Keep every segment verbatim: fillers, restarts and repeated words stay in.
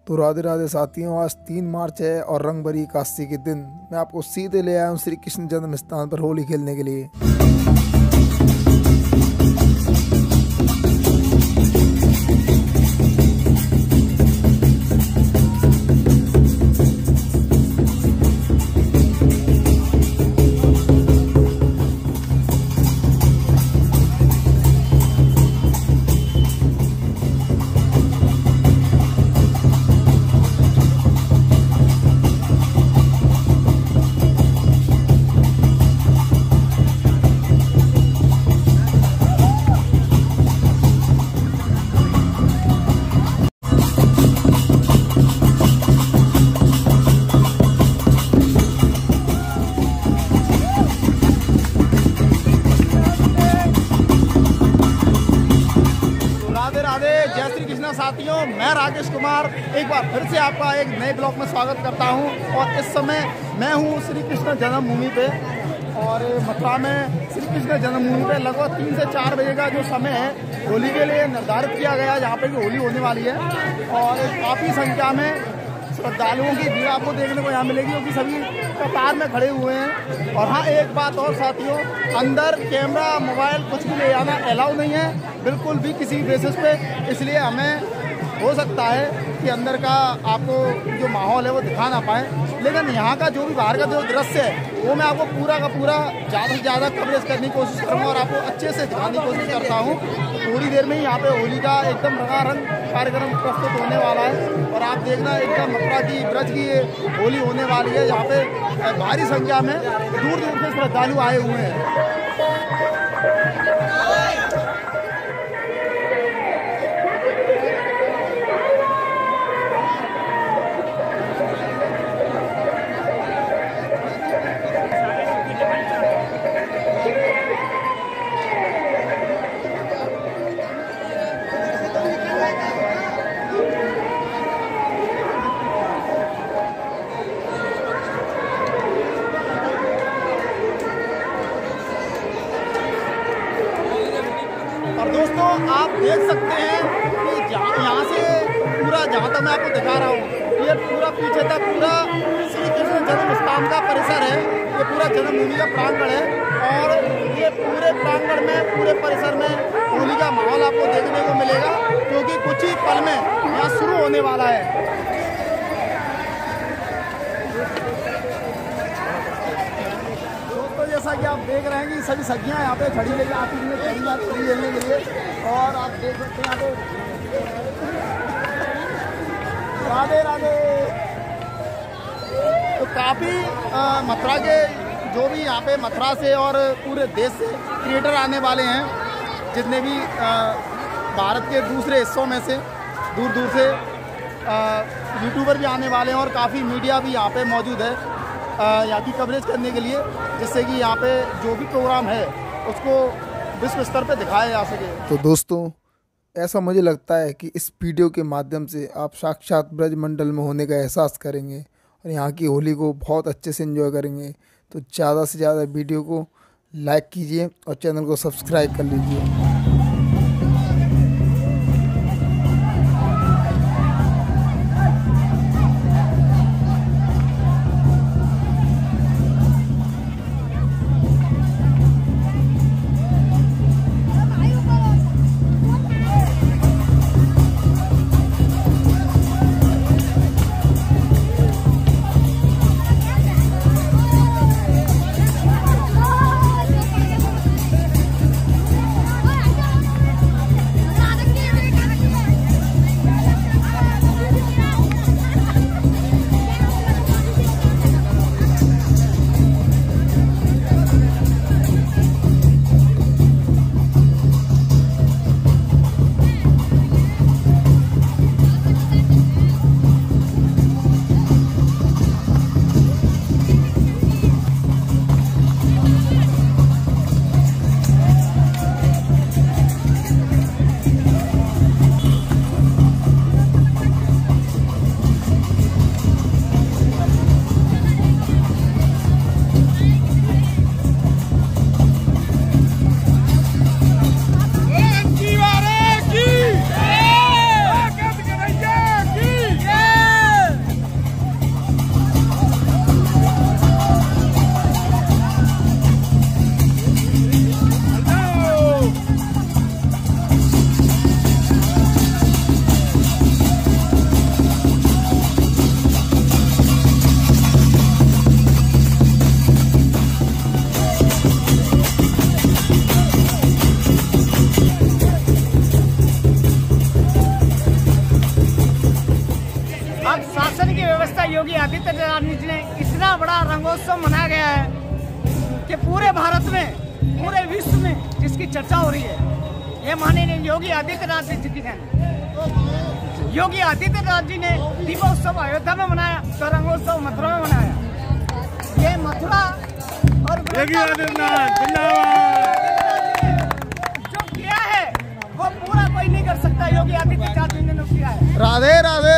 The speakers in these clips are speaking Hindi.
तो राधे राधे साथियों, आज तीन मार्च है और रंग भरी एकादशी के दिन मैं आपको सीधे ले आया हूँ श्री कृष्ण जन्म स्थान पर होली खेलने के लिए। जय श्री कृष्णा साथियों, मैं राकेश कुमार एक बार फिर से आपका एक नए ब्लॉग में स्वागत करता हूं। और इस समय मैं हूं श्री कृष्ण जन्मभूमि पे और मथुरा में श्री कृष्ण जन्मभूमि पे लगभग तीन से चार बजे का जो समय है होली के लिए निर्धारित किया गया है, जहाँ पे कि होली होने वाली है। और काफ़ी संख्या में श्रद्धालुओं की भीड़ आपको देखने को यहाँ मिलेगी, क्योंकि सभी कतार में खड़े हुए हैं। और हाँ, एक बात और साथियों, अंदर कैमरा मोबाइल कुछ भी ले जाना अलाउ नहीं है, बिल्कुल भी किसी बेसिस पे। इसलिए हमें हो सकता है कि अंदर का आपको जो माहौल है वो दिखा ना पाए, लेकिन यहाँ का जो भी बाहर का जो दृश्य है वो मैं आपको पूरा का पूरा ज़्यादा से ज़्यादा कवरेज करने की कोशिश करूँगा और आपको अच्छे से दिखाने की कोशिश करता हूँ। थोड़ी देर में ही यहाँ पे होली का एकदम रंगारंग कार्यक्रम प्रस्तुत होने वाला है और आप देखना एकदम मथुरा की ब्रज की ये होली होने वाली है। यहाँ पे भारी संख्या में दूर दूर से श्रद्धालु आए हुए हैं। और दोस्तों, आप देख सकते हैं कि जहाँ यहाँ से पूरा जहाँ तक मैं आपको दिखा रहा हूँ, ये पूरा पीछे तक पूरा श्री कृष्ण जन्म स्थान का परिसर है। ये पूरा जन्मभूमि का प्रांगण है और ये पूरे प्रांगण में, पूरे परिसर में होली का माहौल आपको देखने को मिलेगा, क्योंकि कुछ ही पल में यहाँ शुरू होने वाला है। जैसा कि आप देख रहे हैं कि सभी सब्जियां यहाँ पे खड़ी लेके आती हैं पहली बार खड़ी लेने के लिए। और आप देख सकते हैं यहाँ पे राधे राधे। तो काफ़ी मथुरा के जो भी यहाँ पे मथुरा से और पूरे देश से क्रिएटर आने वाले हैं, जितने भी आ, भारत के दूसरे हिस्सों में से दूर दूर से यूट्यूबर भी आने वाले हैं और काफ़ी मीडिया भी यहाँ पे मौजूद है यहाँ की कवरेज करने के लिए, जिससे कि यहाँ पे जो भी प्रोग्राम है उसको विश्व स्तर पे दिखाया जा सके। तो दोस्तों, ऐसा मुझे लगता है कि इस वीडियो के माध्यम से आप साक्षात ब्रज मंडल में होने का एहसास करेंगे और यहाँ की होली को बहुत अच्छे से एंजॉय करेंगे। तो ज़्यादा से ज़्यादा वीडियो को लाइक कीजिए और चैनल को सब्सक्राइब कर लीजिए। अब शासन की व्यवस्था योगी आदित्यनाथ ने इतना बड़ा रंगोत्सव मनाया गया है कि पूरे भारत में, पूरे विश्व में जिसकी चर्चा हो रही है। ये माननीय योगी आदित्यनाथ जी की है। योगी आदित्यनाथ जी ने दीपोत्सव अयोध्या में मनाया तो रंगोत्सव मथुरा में मनाया। ये मथुरा और योगी आदित्यनाथ जो किया है वो पूरा कोई नहीं कर सकता। योगी आदित्यनाथ जी ने किया है। राधे राधे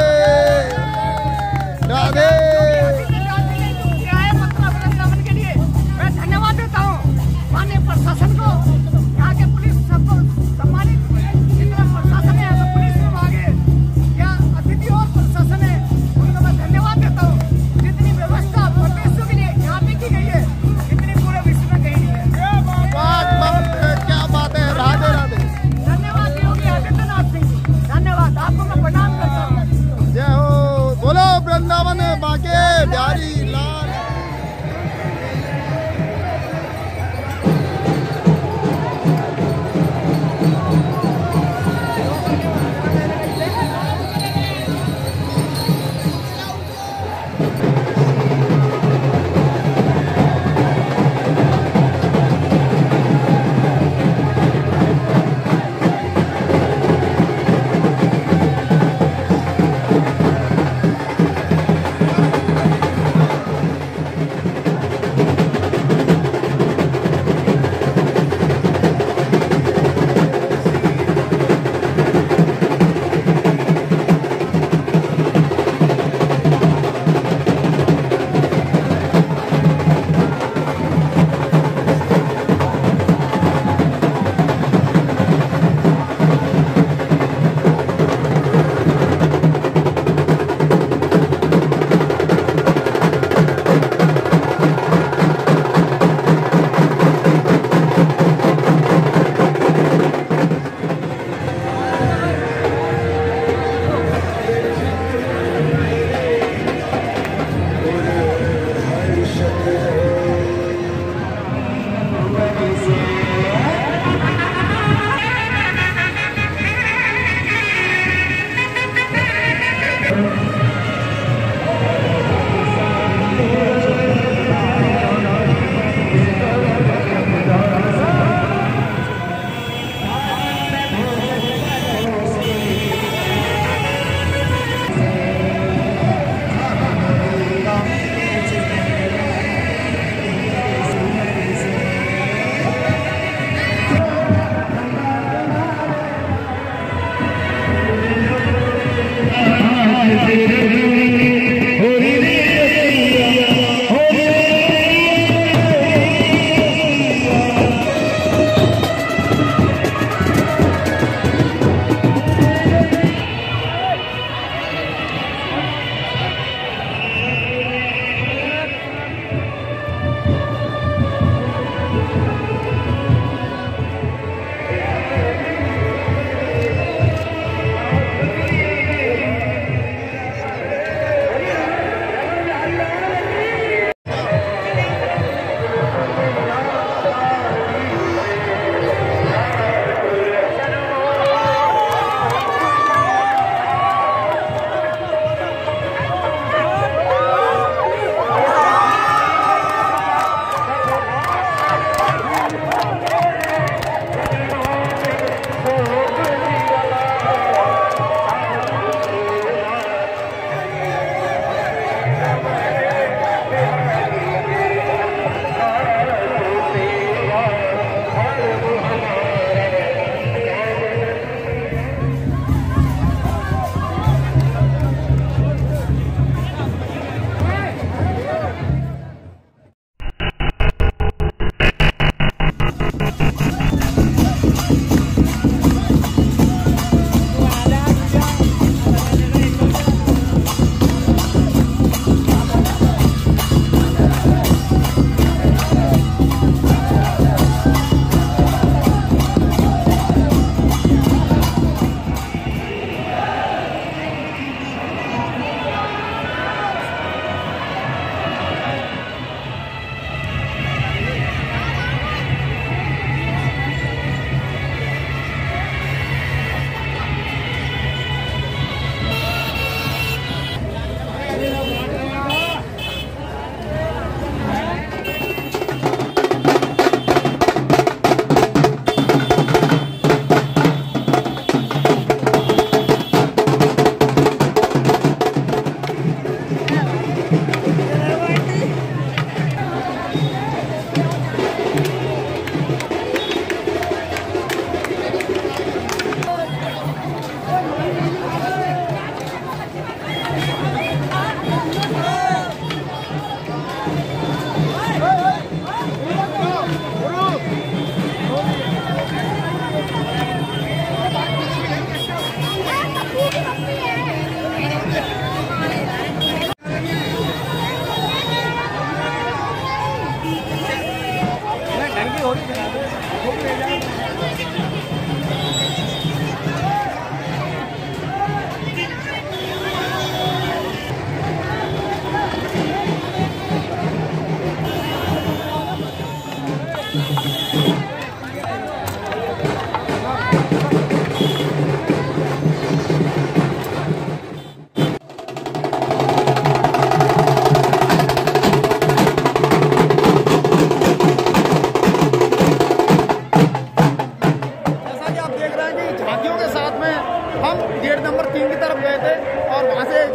राधे। आदित्यनाथ जी ने जो किया है मथुरा वृंदावन के लिए, मैं धन्यवाद देता हूँ माननीय प्रशासन को, यहाँ के पुलिस सबको सम्मानित। जितना प्रशासन है तो पुलिस विभाग है या अतिथि और प्रशासन है, उनको मैं धन्यवाद देता हूँ। जितनी व्यवस्था प्रदेशों के लिए यहाँ पे की गई है इतनी पूरे विश्व में कहीं नहीं है। बात बात क्या बात है। राधे राधे। धन्यवाद योगी आदित्यनाथ सिंह जी, धन्यवाद आपको मैं प्रणाम करता हूँ।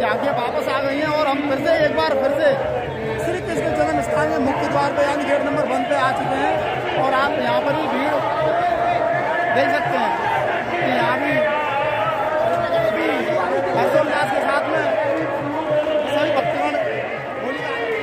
झांकियाँ वापस आ गई हैं और हम फिर से एक बार फिर से श्री कृष्ण जन्म स्थान में मुख्य द्वार पे यानी गेट नंबर वन पे आ चुके हैं और आप यहाँ पर ही भीड़ देख सकते हैं कि यहाँ भी हर्षोल्लास के साथ में सभी भक्तगण होली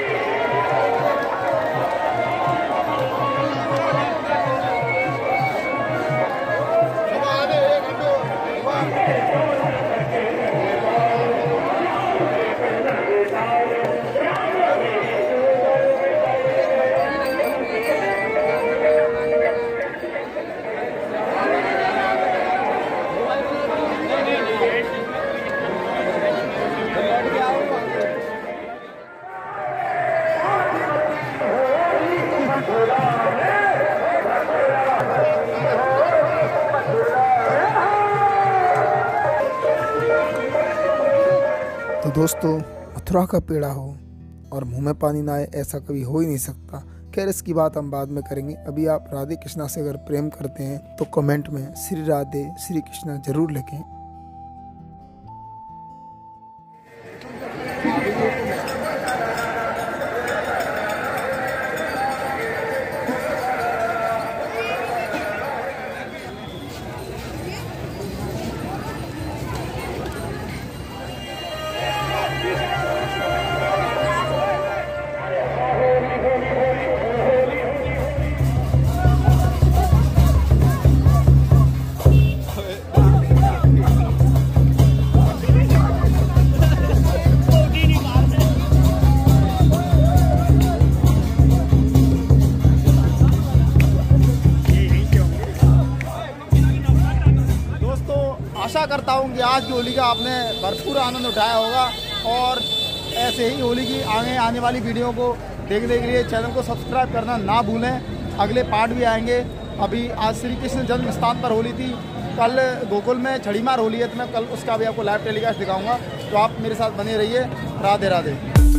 तो दोस्तों, मथुरा का पेड़ा हो और मुंह में पानी ना आए, ऐसा कभी हो ही नहीं सकता। खैर, इसकी बात हम बाद में करेंगे। अभी आप राधे कृष्णा से अगर प्रेम करते हैं तो कमेंट में श्री राधे श्री कृष्णा जरूर लिखें। आशा करता हूँ कि आज की होली का आपने भरपूर आनंद उठाया होगा और ऐसे ही होली की आगे आने वाली वीडियो को देखने के लिए चैनल को सब्सक्राइब करना ना भूलें। अगले पार्ट भी आएंगे। अभी आज श्री कृष्ण जन्म स्थान पर होली थी, कल गोकुल में छड़ीमार होली है, तो मैं कल उसका भी आपको लाइव टेलीकास्ट दिखाऊंगा। तो आप मेरे साथ बने रहिए। राधे राधे।